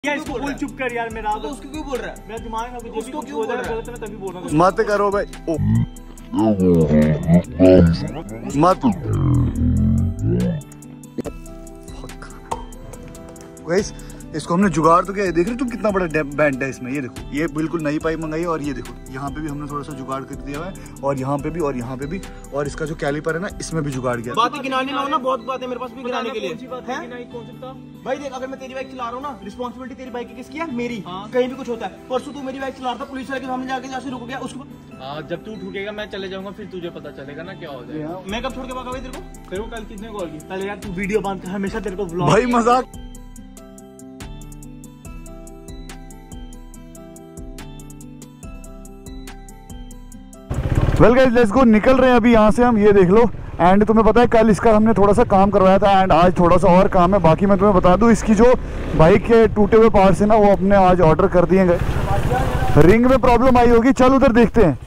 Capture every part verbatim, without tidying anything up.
इसको बोल चुप कर यार मेरा। तो उसको क्यों बोल रहा है? मेरा दिमाग में कुछ उसको क्यों बोल रहा है? गलत है, मैं तभी बोल रहा हूँ। मत करो भाई, मत। गाइस इसको हमने जुगाड़ तो क्या है, देख रहे हो तुम कितना बड़ा बैंड है इसमें। ये देखो, ये बिल्कुल नई पाइप मंगाई है और ये देखो यहाँ पे भी हमने थोड़ा सा जुगाड़ कर दिया है और यहाँ पे भी और यहाँ पे भी, और इसका जो कैलिपर है ना इसमें भी जुगाड़ किया। बातें गिनाने लाओ ना, बहुत बात है मेरे पास भी गिनाने के लिए। है भाई देख, अगर मैं तेरी बाइक चला रहा हूँ ना, रिस्पॉन्सिबिलिटी तेरी बाइक की किसकी है? मेरी। कहीं भी कुछ होता है, परसों तू मेरी बाइक चला रहा था, पुलिस वाले के सामने जाके जैसे रुक गया उसको। हाँ, जब तू ठुकेगा मैं चले जाऊंगा, फिर तुझे पता चलेगा ना क्या हो जाएगा। मैं कब छोड़ के भागा भाई तेरे को? तेरे को कल किसने कॉल की? कल यार तू वीडियो बंद कर, हमेशा तेरे को व्लॉग। भाई मजाक। वेल गाइस लेट्स गो, निकल रहे हैं अभी यहाँ से हम। ये देख लो, एंड तुम्हें पता है कल इसका हमने थोड़ा सा काम करवाया था एंड आज थोड़ा सा और काम है। बाकी मैं तुम्हें बता दूं, इसकी जो बाइक के टूटे हुए पार्ट्स है ना वो अपने आज ऑर्डर कर दिए गए। रिंग में प्रॉब्लम आई होगी, चल उधर देखते हैं।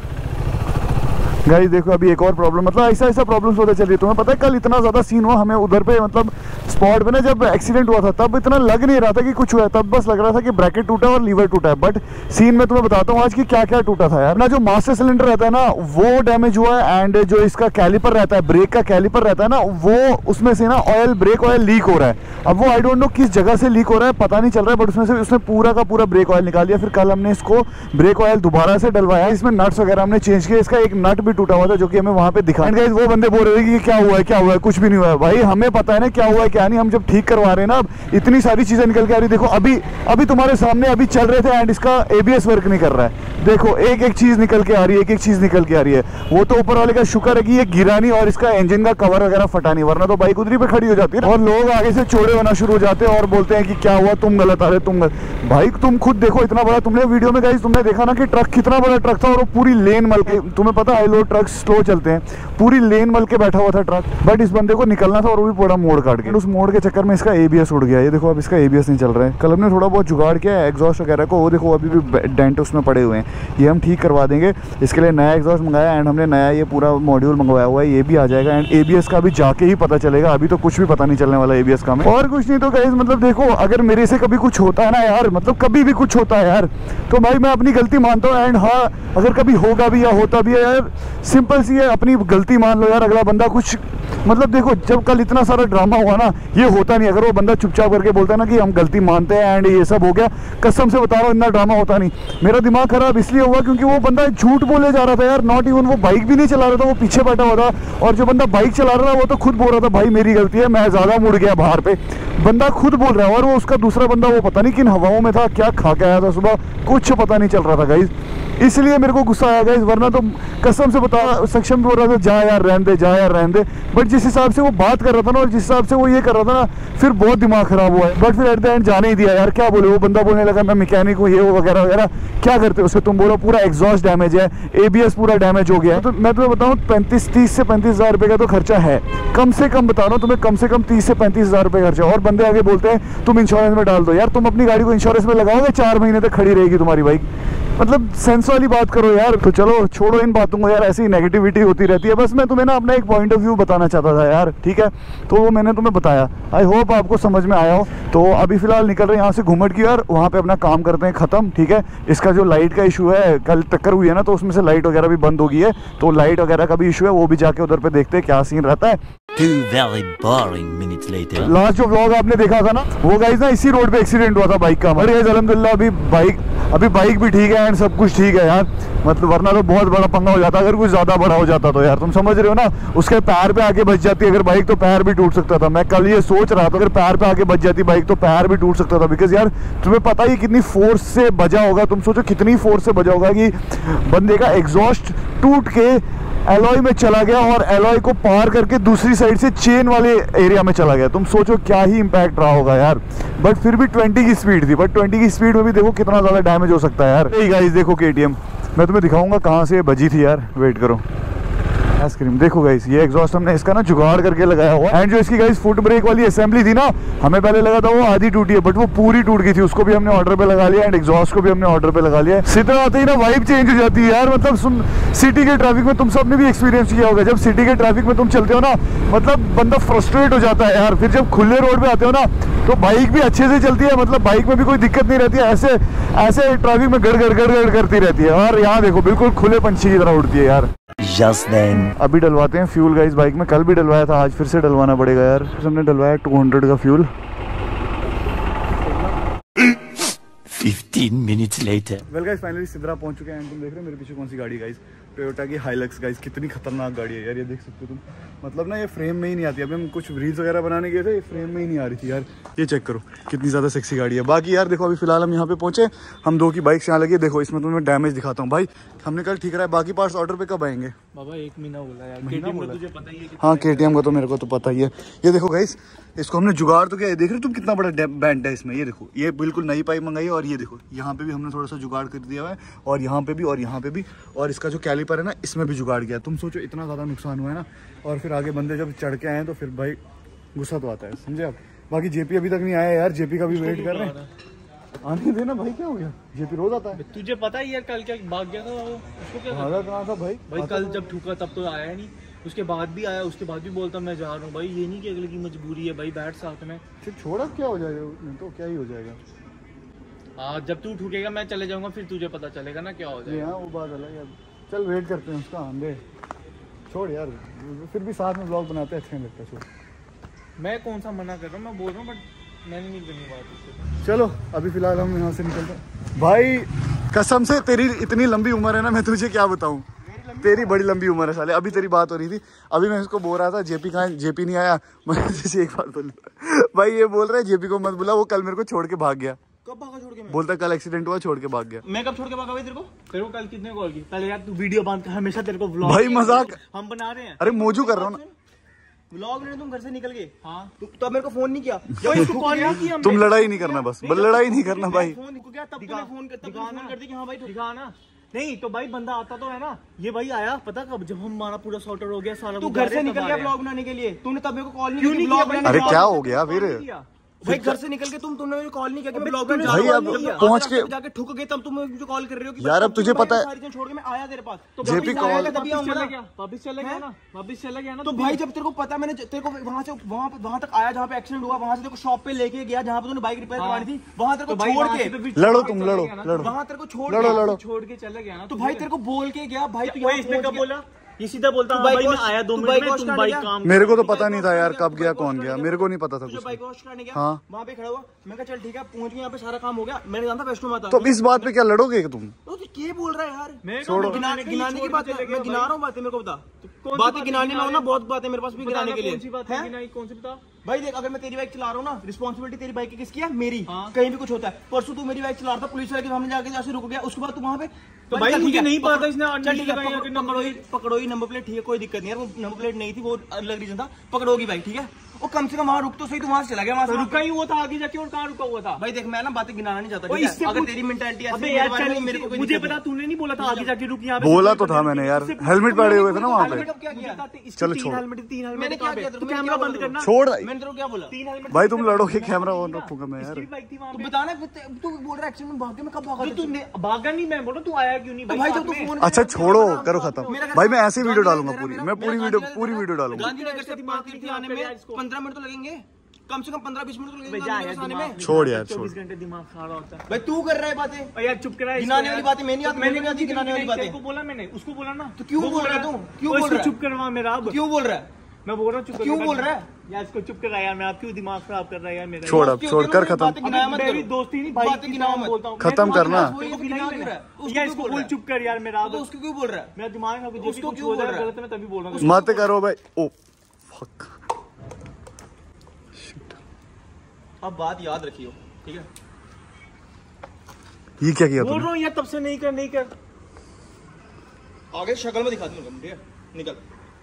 गाइस देखो अभी एक और प्रॉब्लम, मतलब ऐसा ऐसा प्रॉब्लम्स होते चल रही है। तुम्हें पता है कल इतना ज़्यादा सीन हुआ हमें उधर पे, मतलब स्पॉट पे ना जब एक्सीडेंट हुआ था तब इतना लग नहीं रहा था कि कुछ हुआ है, तब बस लग रहा था कि ब्रैकेट टूटा और लीवर टूटा है। बट सीन में तुम्हें बताता हूँ आज की क्या क्या टूटा था यार। ना जो मास्टर सिलेंडर रहता है ना वो डैमेज हुआ है, एंड जो इसका कैलिपर रहता है, ब्रेक का कैलिपर रहता है ना, वो उसमें से ना ऑयल, ब्रेक ऑयल लीक हो रहा है। अब वो आई डोंट नो किस जगह से लीक हो रहा है, पता नहीं चल रहा है, बट उसमें से उसने पूरा का पूरा ब्रेक ऑयल निकाल दिया। फिर कल हमने इसको ब्रेक ऑयल दोबारा से डलवाया, इसमें नट्स वगैरह हमने चेंज किया। इसका एक नट भी टूटा हुआ था जो कि हमें वहां पे दिखा। एंड गाइस वो बंदे बोल रहे थे कि क्या हुआ है क्या हुआ है, कुछ भी नहीं हुआ है। भाई हमें पता है ना क्या हुआ है क्या नहीं। हम जब ठीक करवा रहे हैं ना, अब इतनी सारी चीजें निकल के आ रही। देखो अभी अभी तुम्हारे सामने अभी चल रहे थे एंड इसका एबीएस वर्क नहीं कर रहा है। देखो एक एक चीज निकल के आ रही है, एक एक चीज निकल के आ रही है। वो तो ऊपर वाले का शुक्र है कि ये गिरा नहीं और इसका इंजन का कवर वगैरह फटा नहीं, वरना तो बाइक उधरी पे खड़ी हो जाती है और लोग आगे से चोड़े होना शुरू हो जाते हैं और बोलते हैं कि क्या हुआ, तुम गलत आ रहे, तुम गलत। भाई तुम खुद देखो इतना बड़ा, तुमने वीडियो में गाइस तुमने देखा ना कि ट्रक कितना बड़ा ट्रक था और वो पूरी लेन मल के, तुम्हें पता है लो ट्रक स्लो चलते हैं, पूरी लेन मल के बैठा हुआ था ट्रक। बट इस बंदे को निकलना था और वो भी पूरा मोड़ काट के, उस मोड़ के चक्कर में इसका एबीएस उड़ गया। ये देखो अब इसका एबीएस नहीं चल रहा है। कल हमने थोड़ा बहुत जुगाड़ किया है एग्जॉस्ट वगैरह को, वो देखो अभी भी डेंट उसमें पड़े हुए हैं, ये हम ठीक करवा देंगे। इसके लिए नया एग्जॉस्ट मंगाया एंड हमने नया ये पूरा मॉड्यूल मंगवाया हुआ है, ये भी आ जाएगा। एंड एबीएस का भी जाके ही पता चलेगा, अभी तो कुछ भी पता नहीं चलने वाला एबीएस का में। और कुछ नहीं तो गाइस, मतलब देखो अगर मेरे से कभी कुछ होता है ना यार, मतलब कभी भी कुछ होता है यार, तो भाई मैं अपनी गलती मानता हूँ। एंड हाँ अगर कभी होगा भी या होता भी है यार, सिंपल सी है, अपनी गलती मान लो यार। अगला बंदा कुछ, मतलब देखो जब कल इतना सारा ड्रामा हुआ ना, ये होता नहीं। अगर वो बंदा चुपचाप करके बोलता है ना कि हम गलती मानते हैं एंड ये सब हो गया, कसम से बता रहा हूँ इतना ड्रामा होता नहीं। मेरा दिमाग खराब इसलिए हुआ क्योंकि वो बंदा झूठ बोले जा रहा था यार। नॉट इवन वो बाइक भी नहीं चला रहा था, वो पीछे बैठा हुआ था, और जो बंदा बाइक चला रहा था वो तो खुद बोल रहा था भाई मेरी गलती है, मैं ज्यादा मुड़ गया बाहर पे। बंदा खुद बोल रहा है और वो उसका दूसरा बंदा वो पता नहीं किन हवाओं में था, क्या खा के आया था सुबह, कुछ पता नहीं चल रहा था गाइज। इसलिए मेरे को गुस्सा आया गाइज, वरना तो कसम से बता, सक्षम बोल रहा था जा यार रहने दे, जा यार रहने दे। बट जिस हिसाब से वो बात कर रहा था ना और जिस हिसाब से वो ये कर रहा था ना, फिर बहुत दिमाग खराब हुआ है। बट फिर एट द एंड जाने ही दिया यार, क्या बोले। वो बंदा बोलने लगा मैं मैकेनिक हूँ, ये वो वगैरह वगैरह। क्या करते हो उसे, तुम बोलो पूरा एग्जॉस्ट डैमेज है, एबीएस पूरा डैमेज हो गया है। तो मैं तुम्हें बताऊँ पैंतीस तीस से पैंतीस हजार रुपये का तो खर्चा है, कम से कम बता रहा हूँ तुम्हें, कम से कम तीस से पैंतीस हजार रुपये खर्चा। और बंदे आगे बोलते हैं तुम इंश्योरेंस में डाल दो। यार तुम अपनी गाड़ी को इंश्योरेंस में लगाओगे, चार महीने तक खड़ी रहेगी तुम्हारी बाइक। मतलब सेंस वाली बात करो यार। तो चलो छोड़ो इन बातों को यार, ऐसी नेगेटिविटी होती रहती है। बस मैं तुम्हें ना अपना एक पॉइंट ऑफ व्यू बताना चाहता था यार, ठीक है, तो वो मैंने तुम्हें बताया। आई होप आपको समझ में आया हो। तो अभी फिलहाल निकल रहे हैं यहाँ से घूमट की यार, वहाँ पे अपना काम करते हैं खत्म, ठीक है। इसका जो लाइट का इशू है, कल टक्कर हुई है ना तो उसमें से लाइट वगैरह भी बंद हो गई है, तो लाइट वगैरह का भी इशू है, वो भी जाके उधर पे देखते हैं क्या सीन रहता है। Two very boring minutes later. Last जो व्लॉग आपने देखा था ना, वो गाइस ना इसी रोड पे एक्सीडेंट हुआ था बाइक का। बट गाइस अल्हम्दुलिल्लाह अभी बाइक अभी बाइक भी ठीक है एंड सब कुछ ठीक है यार। मतलब वरना तो बहुत बड़ा पंगा हो जाता अगर कुछ ज्यादा बड़ा हो जाता तो यार, तुम समझ रहे हो ना। उसके पैर पे आके बच जाती अगर बाइक तो पैर भी टूट सकता था। मैं कल ये सोच रहा था अगर पैर पे आके बच जाती बाइक तो पैर भी टूट सकता था। बिकॉज यार तुम्हें पता ही कितनी फोर्स से बजा होगा, तुम सोचो कितनी फोर्स से बजा होगा कि बंदे का एग्जॉस्ट टूट के एलॉय में चला गया और एलॉय को पार करके दूसरी साइड से चेन वाले एरिया में चला गया। तुम सोचो क्या ही इम्पैक्ट रहा होगा यार। बट फिर भी ट्वेंटी की स्पीड थी, बट ट्वेंटी की स्पीड में भी देखो कितना ज़्यादा डैमेज हो सकता है यार। यही गाइस देखो केटीएम, मैं तुम्हें दिखाऊंगा कहाँ से ये बजी थी यार, वेट करो। आइसक्रीम देखो गाइस, ये एग्जॉस्ट हमने इसका ना जुगाड़ करके लगाया हुआ है। एंड जो इसकी गाइस फुट ब्रेक वाली असेंबली थी ना, हमें पहले लगा था वो आधी टूटी है, बट वो पूरी टूट गई थी। उसको भी हमने ऑर्डर पे लगा लिया एंड एग्जॉस्ट को भी हमने ऑर्डर पे लगा लिया। सीधा आते ही ना वाइब चेंज हो जाती है यार। मतलब सुन, सिटी के ट्रैफिक में तुम सबने भी एक्सपीरियंस किया होगा, जब सिटी के ट्रैफिक में तुम चलते हो ना, मतलब बंदा फ्रस्ट्रेट हो जाता है यार। फिर जब खुले रोड पे आते हो ना, तो बाइक भी अच्छे से चलती है, मतलब बाइक में भी कोई दिक्कत नहीं रहती है। ऐसे ऐसे ट्रैफिक में गड़ गड़ गड़ गड़ करती रहती है। और यहाँ देखो बिल्कुल खुले पंछी की तरह उड़ती है यार। Just then. अभी डलवाते हैं फ्यूल गाइस बाइक में। कल भी डलवाया था, आज फिर से डलवाना पड़ेगा यार। हमने डलवाया टू हंड्रेड का fuel. Fifteen minutes later. Well guys finally Sidra पहुंच चुके हैं। तुम देख रहे हो मेरे पीछे कौन सी गाड़ी गाइस, टोयोटा की हाइलक्स गाइस। कितनी खतरनाक गाड़ी है यार, ये देख सकते हो तुम। मतलब ना ये फ्रेम में ही नहीं आती। अभी हम कुछ रील्स वगैरह बनाने गए थे, ये फ्रेम में ही नहीं आ रही थी यार। ये चेक करो कितनी ज़्यादा सेक्सी गाड़ी है। बाकी यार देखो, अभी फिलहाल हम यहाँ पे पहुंचे, हम दो की बाइक यहाँ लगी। देखो इसमें तुम्हें डैमेज दिखाता हूँ भाई, हमने कल ठीक करा है। बाकी पार्ट्स ऑर्डर पे कब आएंगे? बाबा एक महीना बोला यार, महीना केटीएम बोला? का तुझे पता ही है। हाँ केटीएम का तो मेरे को तो पता ही है। ये देखो गाइस, इसको हमने जुगाड़ तो क्या है, देख रहे हो तुम कितना बड़ा बैंड है इसमें। ये देखो, ये बिल्कुल नई पाइप मंगाई है। और ये देखो यहाँ पे भी हमने थोड़ा सा जुगाड़ कर दिया हुआ है, और यहाँ पे भी और यहाँ पे भी। और इसका जो कैलिपर है ना, इसमें भी जुगाड़ किया। तुम सोचो इतना ज़्यादा नुकसान हुआ है ना। और फिर आगे बंदे जब चढ़ के आए तो फिर भाई गुस्सा तो आता है, समझे आप। बाकी जेपी अभी तक नहीं आया यार, जेपी का भी वेट कर रहे हैं। आने देना भाई, क्या हो गया? जेपी रोज आता है। तुझे पता ही यार कल क्या भाग गया था वो, उसको क्या भागा कहाँ था भाई? भाई कल जब ठुका तब तो आया नहीं, उसके बाद भी आया, उसके बाद भी बोलता मैं जा रहा हूँ। भाई ये नहीं कि अगले की मजबूरी है भाई, बैठ साथ में। फिर छोड़ा क्या हो जाएगा, नहीं तो क्या ही हो जाएगा। हाँ जब तू ठुकेगा मैं चले जाऊंगा, फिर तुझे पता चलेगा ना क्या हो जाएगा। हाँ वो बात अलग है। चल वेट करते हैं उसका, हम दे छोड़ यार, फिर भी साथ में ब्लॉग बनाते हैं, अच्छा नहीं लगता। छोड़, मैं कौन सा मना कर रहा हूँ, मैं बोल रहा हूँ, बट मैंने नहीं करनी बात उससे। चलो अभी फिलहाल हम यहाँ से निकलते हैं। भाई कसम से तेरी इतनी लंबी उम्र है ना, मैं तुझे क्या बताऊँ, तेरी बड़ी लंबी उम्र है साले। अभी तेरी बात हो रही थी, अभी मैं इसको बोल रहा था जेपी कहाँ, जेपी नहीं आया। मैं तुझे एक बात बोल, भाई ये बोल रहा है जेपी को मत बुला, वो कल मेरे को छोड़ के भाग गया। कब भागा छोड़ के? मैं बोलता कल एक्सीडेंट हुआ, छोड़ के भाग गया। मैं कब छोड़ के भागा भाई तेरे को? तेरे को कल कितने कॉल की? कल यार तू वीडियो बंद कर, हमेशा तेरे को व्लॉग भाई मजाक हम बना रहे हैं। अरे मौजू कर रहा हूँ ना, व्लॉग में तुम घर से निकल गए। हाँ तू तो मेरे को फोन नहीं किया। इसको कॉल नहीं किया तुम लड़ाई नहीं करना, बस बस लड़ाई नहीं करना भाई। फोन को क्या तब दिखा- तूने फोन कर तब दिखा फोन ना। कर दी कि हाँ भाई ठुक- दिखा ना। नहीं तो भाई बंदा आता तो है ना, ये भाई आया पता कब, जब हमारा पूरा सॉर्ट आउट हो गया सारा। तू कुछ घर आ से रहे, निकल तब गया आ रहे। ब्लॉग बनाने के लिए। तूने तब मेरे को कॉल नहीं क्यों किया नहीं ब्लॉग किया बनाने अरे के लिए। क्या हो गया फिर? भाई घर से निकल के तुम तुमने मुझे कॉल नहीं किया कि मैं ब्लॉग में भाई अब पहुंच के जाके ठुक गए, तब तुम मुझे कॉल कर रहे हो कि यार, अब तुझे पता है- सारी चीजें छोड़ के मैं आया तेरे पास। तो जेपी वापस कॉल- आएगा तभी वापस आऊंगा चला ना। गया, वापस चला गया ना, वापस चला गया ना। तो भाई जब तेरे को पता, मैंने तेरे को वहां से वहां वहां तक आया जहाँ पे एक्सीडेंट हुआ, वहां से तेरे को शॉप पे लेके गया जहाँ पे तूने बाइक रिपेयर करवानी थी, वहां तेरे को छोड़ के लड़ो तुम, लड़ो लड़ो वहां तेरे को छोड़ लड़ो के लड़ो छोड़ के चला गया ना। तो भाई तेरे को बोल के गया भाई तू भाई यहाँ इसने पहुंच कब गया। बोला? ये सीधा बोलता तू हाँ बाइक भाई मैं वॉश- आया दो तू मिनट बाइक में, वॉश तुम कराने बाइक गया? काम। मेरे को तो पता नहीं था यार कब गया कौन गया, मेरे को नहीं पता था तुझे कुछ। बाइक वॉश कराने गया, हाँ। वहाँ पे खड़ा हुआ, मैं कहा चल ठीक है, पहुंच गया, यहाँ पे सारा काम हो गया। मैंने जाना था वैष्णो माता। तो इस बात पे क्या लड़ोगे तुम? तो तू क्या बोल रहा है यार? मैं छोड़ो। गिना- मैंने कहीं गिनाने की छोड़ बात के चले है, गए मैं गिना भाई। रहा हूँ बातें, मेरे को बता। कौन सी बातें बातें गिनाने में गिना हो रहे ना, हैं? बहुत बातें मेरे पास भी गिनाने के लिए कौन सी बात हैं? है गिनाई, कौन सी बता? भाई देख, अगर मैं तेरी बाइक चला रहा हूँ ना, रिस्पॉन्सिबिलिटी तेरी बाइक की किसकी है? मेरी। हाँ। कहीं भी कुछ होता है, परसों तू मेरी बाइक चला रहा था, पुलिस वाले के सामने जाके जैसे रुक गया, उसके बाद तू वहाँ पे तो भाई चल ठीक मुझे है, नहीं पता पकड़- इसने चल अनडिल ठीक है, लगाई है कि पकड़- नंबर पकड़ो ही पकड़ो ही नंबर प्लेट, ठीक है कोई दिक्कत नहीं है, वो नंबर प्लेट नहीं थी, वो अलग रीजन था, पकड़ोगी बाइक ठीक है। और कम से कम वहाँ रुक तो सही, तू वहाँ से चला गया, वहाँ तो से रुका ही हुआ था आगे जाके, और कहाँ रुका हुआ था? भाई देख, मैं ना बातें गिनाना नहीं चाहता, ओए, ठीक है? इससे अगर पूछ- तेरी मेंटालिटी ऐसी अबे है, यार मेरे बारे में चल, मेरे को कोई मुझे दिक्कत पता, नहीं। तूने नहीं बोला था आगे जाके रुक यहाँ पे। बोला तो था मैंने यार, हेलमेट पड़े हुए थे ना वहाँ पे। हेलमेट क्या किया? चलो छोड़। हेलमेट तीन हेलमेट मैंने क्या कहाँ पे? किया? तो मैंने कैमरा क्या बंद बोला? करना। छोड़ मैंने तेरे को क्या बोला? तीन हेलमेट भाई तुम लड़ोगे, कैमरा ऑन रखूंगा मैं यार। इसकी बाइक थी वहाँ तू पे। बताना, तू बोल रहा है एक्सीडेंट में भाग गया, मैं कब भागा? तो तू ने- भागा नहीं, मैं बोल रहा हूँ, तू आया क्यों नहीं तो भाई साथ जब तू में? फोन अच्छा छोड़ो, करो खत्म। मेरा घर- भाई मैं ऐसे वीडियो गांधी डालूंगा नगर है पूरी, मेरा, मैं पूरी मेरा वीडियो गांधी पूरी नगर वीडियो है। डालूंगा। गांधीनगर से मार्केट आने में पंद्रह मिनट तो लगेंगे, कम से कम पंद्रह बीस मिनट तो भाई लगेंगे जा गांधीनगर यार, से आने दिमाग में। छोड़ यार, छोड़। चौबीस घंटे दिमाग खराब होता है। भाई तू कर रहा है बातें, और यार चुप करा, गिनाने वाली बातें मैं नहीं आती, मैंने मैंने आती गिनाने वाली बातें। को बोला, मैंने उसको बोला ना। तो क्यों वो बोल रहा है तू? क्यों और बोल इसको रहा है? चुप करवा मेरा अब। क्यों बोल रहा है? मैं बोल रहा हूँ चुप क्यों कर। बोल रहा है? यार इसको चुप करा यार, मैं आप क्यों दिमाग खराब कर रहा है यार मेरा? छोड़ अब, क्यों- छोड़ क्यों कर मेरी खत्म। बातें गिनाया मत मेरी करो। दोस्ती नहीं भाई बातें की गिनाओ तरह मत। बोलता हूँ। खत्म मैं करना। तुम्हारी उसको बात गिना नहीं क्यों रहा है? मैंने। उसको यार क्यों इसको बोल बोल रहा है? चुप कर यार मेरा तो अब। उसको क्यों बोल रहा है? मेरा दिमाग खराब, जो भी उसको कुछ क्यों हो बोल जाए रहा है? गलत मैं तभी बोल रहा हूँ। मत करो भाई। ओ फक, अब बात याद रखियो, ठीक है? ये क्या किया बोल तूने? रहा हूँ यार तब से नहीं कर नहीं कर। आगे शक्ल में दिखा दूंगा, ठीक है? निकल।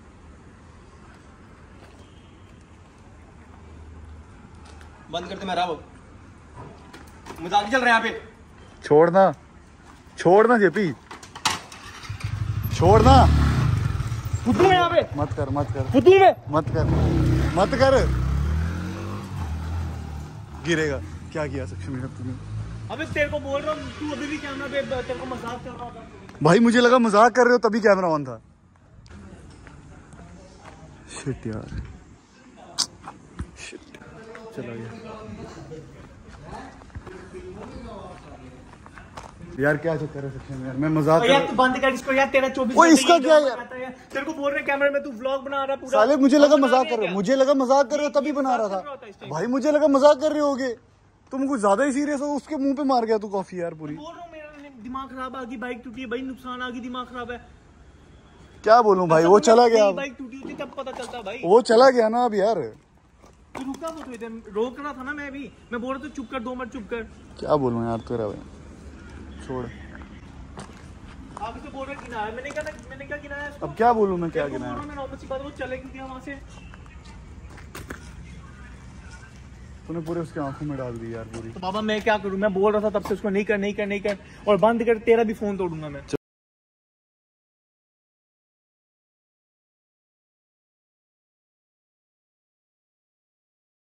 बंद करते मैं रहा वो मजाक चल रहा है यहाँ पे। छोड़ना, छोड़ना जेपी, छोड़ना। फुद्दू में यहाँ पे मत कर मत कर फुद्दू में मत कर मत कर गिरेगा। क्या किया सक्षम यार तूने? अबे तेरे को बोल रहा हूँ, तू अभी भी कैमरा पे तेरे को मजाक कर रहा था। भाई मुझे लगा मजाक कर रहे हो तभी कैमरा ऑन था। शिट यार, शिट, चला गया यार। क्या चक्कर है सक्षम यार, मैं मजाक यार तू बंद कर इसको यार, तेरा चौबीस ओए इसका क्या यार? तेरे को बोल रहे कैमरे में तू व्लॉग बना रहा है पूरा। साले मुझे लगा मजाक कर रहे हो, मुझे लगा मजाक कर रहे हो तभी बना रहा था भाई। मुझे लगा मजाक कर रहे होगे तुम, कुछ ज्यादा ही सीरियस हो। उसके मुंह पे मार गया तू कॉफी यार पूरी। बोल रहा हूँ मेरा दिमाग खराब, आ गई बाइक टूटी है भाई, नुकसान आ गई, दिमाग खराब है। क्या बोलूं भाई, वो चला गया। बाइक टूटी होती तब पता चलता भाई। वो चला गया ना अब यार। तू रुका वो थोड़ी देर, रोक रहा था ना मैं भी। मैं बोल रहा था चुप कर, दो मिनट चुप कर। क्या बोलूं यार तेरा भाई, छोड़। आप इसे बोल रहे गिनाया, मैंने क्या मैंने क्या गिनाया इसको? अब क्या बोलूं मैं, क्या तेरे को गिनाया? बोल रहा हूं मैं, नॉर्मल सी बात, वो चले क्यों गया वहां से? तूने पूरे उसके आंखों में डाल दी यार पूरी। तो बाबा मैं क्या करूं, मैं बोल रहा था तब से उसको नहीं कर नहीं कर नहीं कर, और बंद कर, तेरा भी फोन तोड़ूंगा मैं।